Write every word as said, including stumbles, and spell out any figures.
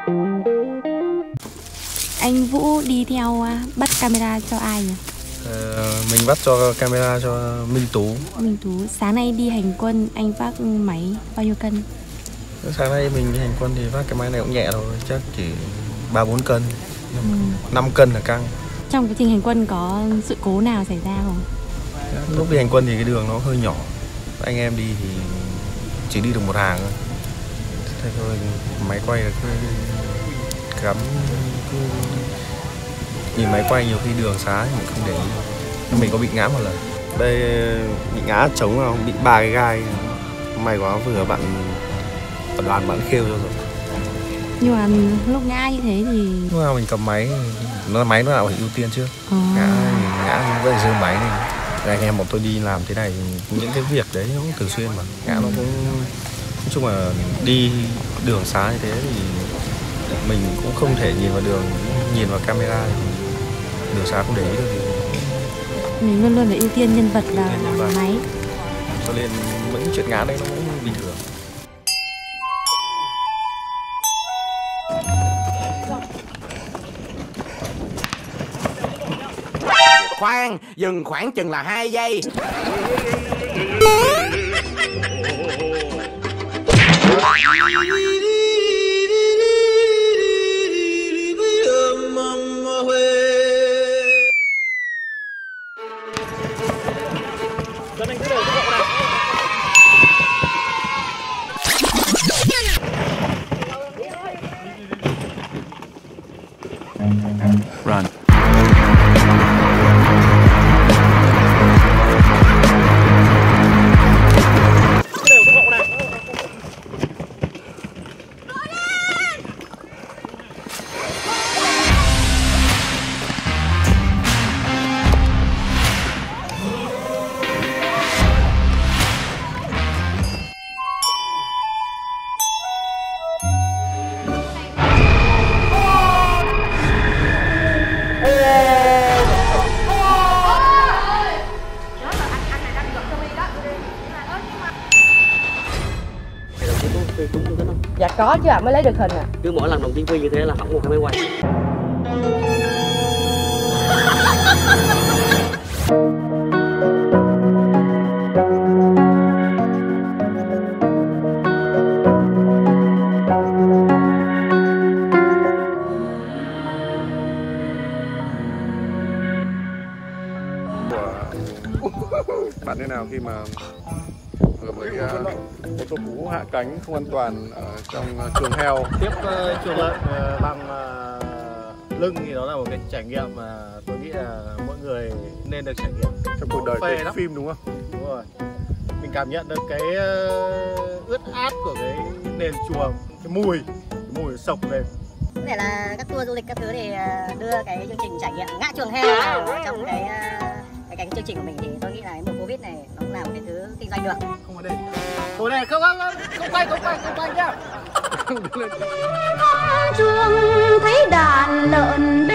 Anh Vũ đi theo bắt camera cho ai nhỉ? Ờ, mình bắt cho camera cho Minh Tú. Minh Tú. Sáng nay đi hành quân anh vác máy bao nhiêu cân? Sáng nay mình đi hành quân thì vác cái máy này cũng nhẹ thôi, chắc chỉ ba bốn cân, ừ. năm cân là căng. Trong quá trình hành quân có sự cố nào xảy ra không? Lúc đi hành quân thì cái đường nó hơi nhỏ, anh em đi thì chỉ đi được một hàng thôi. Thế thôi máy quay là cứ cắm, cứ nhìn máy quay nhiều khi đường xá thì mình không để ý. Mình có bị ngã một lần. Đây bị ngã trống không? Bị ba cái gai. May quá vừa bạn ở đoàn bạn khêu cho rồi. Nhưng mà lúc ngã như thế thì lúc nào mình cầm máy, nó máy nó nào phải ưu tiên trước. À. Ngã ngã vẫn rơi máy này. Anh em bọn tôi đi làm thế này, những cái việc đấy nó cũng thường xuyên mà. Ngã nó cũng nói chung là đi đường xá như thế thì mình cũng không thể nhìn vào đường, nhìn vào camera thì đường xá không để ý được gì. Mình luôn luôn phải ưu tiên nhân vật và máy. Cho nên những chuyện ngã đấy nó cũng bình thường. Khoan, dừng khoảng chừng là hai giây. Run. Dạ có chứ ạ, mới lấy được hình ạ. À. Cứ mỗi lần đồng chí Quy như thế là hỏng một cái máy quay. Bạn thế nào khi mà vừa mới uh, ô tô cũ hạ cánh không an toàn ở trong uh, chuồng heo? Tiếp uh, chuồng lợn uh, bằng uh, lưng thì nó là một cái trải nghiệm mà tôi nghĩ là mỗi người nên được trải nghiệm trong cuộc đời cái phim, đúng không? Đúng rồi. Mình cảm nhận được cái uh, ướt át của cái nền chuồng, cái mùi, cái mùi sộc lên. Có thể là các tour du lịch các thứ thì đưa cái chương trình trải nghiệm ngã chuồng heo vào trong cái cái cái chương trình của mình, thì tôi nghĩ là mùa Covid này nó cũng là một cái thứ kinh doanh được. Không có đây. Cô này không không không quay không quay không quay nhá. Chuông thấy đàn lợn